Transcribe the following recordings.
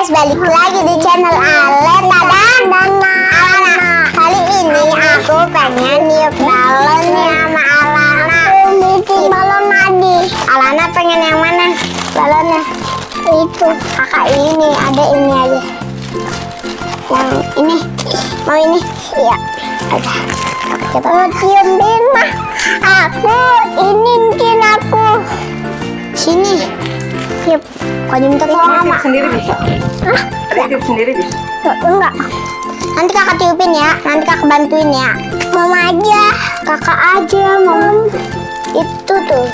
guys, balik lagi di channel Alena dan Alana. Kali ini aku pengen niup balonnya sama Alana. Bikin balon lagi. Alana pengen yang mana balonnya? Itu kakak ini, ada ini aja. Yang ini, mau ini? Iya. Ada. Kita mau cium mah. Aku ini mungkin aku. Sini. Yuk, kau minta tolong tiup sendiri bisa? Hah? Tiup sendiri bisa? Enggak. Nanti kakak tiupin ya. Nanti kakak bantuin ya. Mama aja. Kakak aja, Mama. Itu tuh.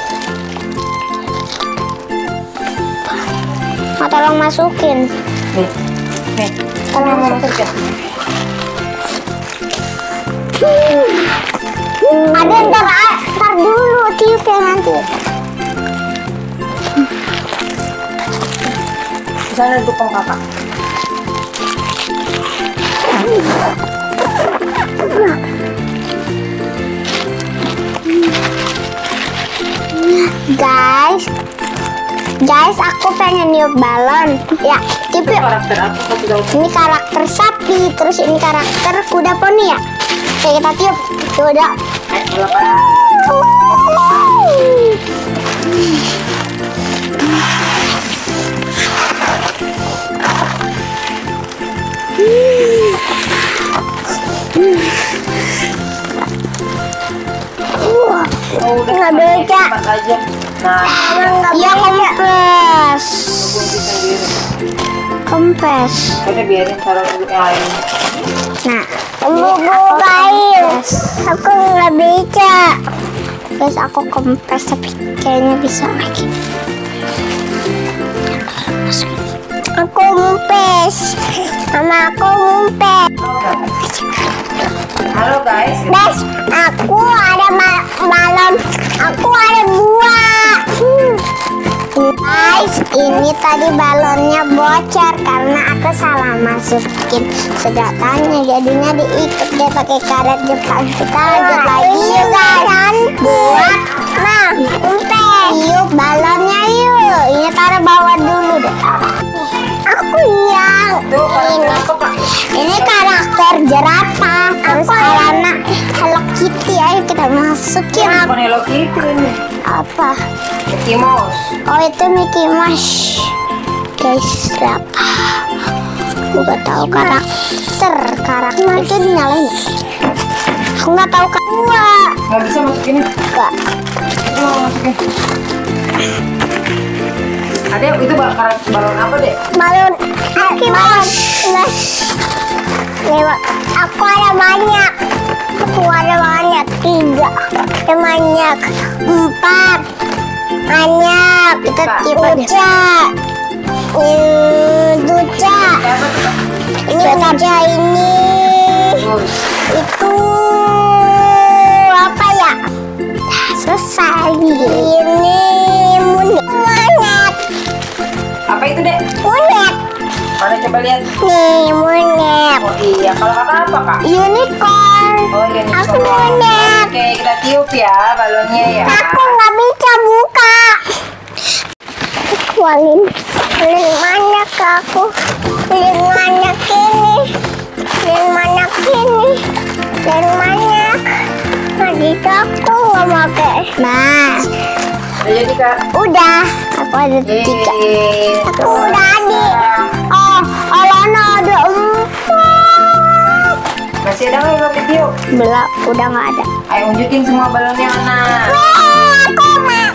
Mau tolong masukin. Nih. Nih. Tolong masukin. Ada ntar dulu tiup ya nanti. Di sana dukung kakak. Guys, aku pengen niup balon. Ya, tiup yuk. Karakter apa? Ini karakter sapi, terus ini karakter kuda poni ya. Oke, kita tiup. Kuda. Nggak beca. Nah, iya kempes. Kempes. udah biarin taruh dulu yang lain. Nah, bukain. Aku nggak beca. Guys, aku kempes tapi kayaknya bisa lagi. Aku ngumpes. Mama aku ngumpes. Halo guys. Guys, aku ada balon. Aku ada dua. Guys, ini tadi balonnya bocor karena aku salah masukin sedotannya. Jadinya diikat deh pakai karet Jepang. Kita lanjut lagi yuk guys. Buat, nah, yuk balonnya yuk. Ini taruh bawah dulu deh. Aku yang ini karakter jerapah. Terus Alana Hello Kitty. Ayo kita masukin. Bukan Hello Kitty ini. Apa? Mickey Mouse. Oh, itu Mickey Mouse. Guys, berapa? Aku gak tahu karakter itu dinyalain. Aku nggak tahu kedua. Nggak bisa masukin. Enggak. Itu mau masukin. Ada itu balon apa deh? Balon Mickey Mouse. Lewat. Aku ada banyak. Aku ada banyak. 3. Ada banyak. 4. Banyak. Kita Duca. Duca. Ini Duca ini. Itu apa ya? Selesai. Ini monyet. Apa itu dek? Monyet. Mana coba lihat? Nih monyet. Oh iya, kalau kakak apa kak? Unicorn. Oh unicorn. Aku monyet. Oke, kita tiup ya balonnya ya. Aku nggak bisa buka. Paling banyak aku. Paling banyak ini. Paling banyak ini. Paling banyak. Tadi aku nggak pakai. Nah, Udah jadi kak? udah. Aku ada 3. Aku udah ada. Oh, Alana ada 4. Masih ada nggak yang tiup? Belum, udah nggak ada. Ayo unjukin semua balonnya Ana. Wah, aku mau.